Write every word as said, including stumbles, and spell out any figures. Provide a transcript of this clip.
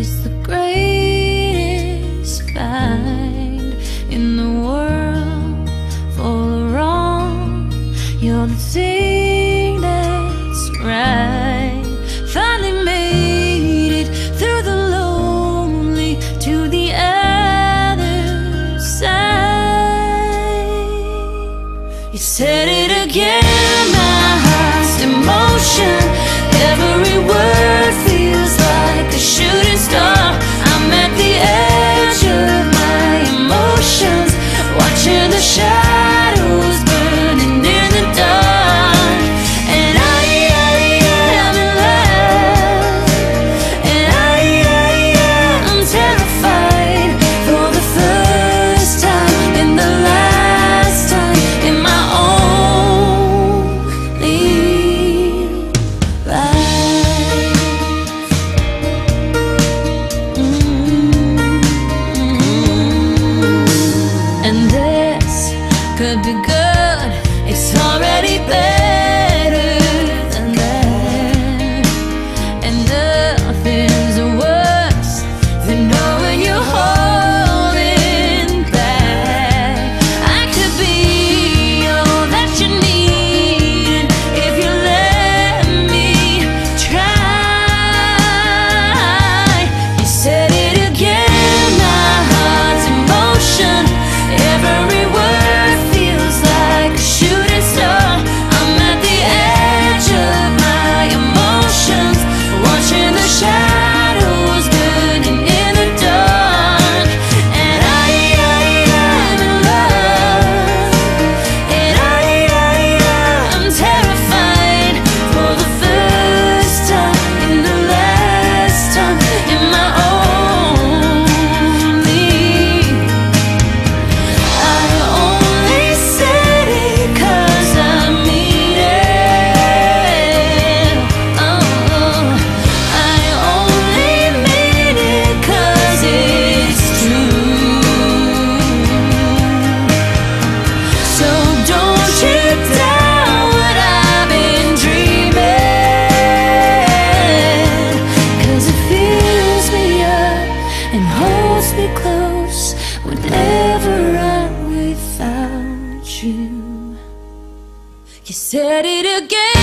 is the greatest find in the world. For the wrong, you're the thing that's right. Finally made it through the lonely to the other side. You said it again, my heart's emotion. Every word feels like a shooting star. I'm at the edge of my emotions, watching the shadows burning in the dark. And I, I, I'm in love. And I, I, I'm terrified. For the first time and the last time in my only life. Mm-hmm. And this could be good. It's already better than that. And nothing's worse than knowing you're holding back. I could be all that you need if you let me try. You said it again, my heart's emotion. Every word feels like a shooting star. I'm at the edge of my emotions, watching the shadows burning in the dark. And I, I, I'm in love. And I, I, I'm terrified. For the first time and the last time in my only. I only said it 'cause I mean it. Oh, I only mean it 'cause it's true. So don't you doubt what I've been dreaming, 'cause it fills me up and holds me close whenever I'm without you. You said it again.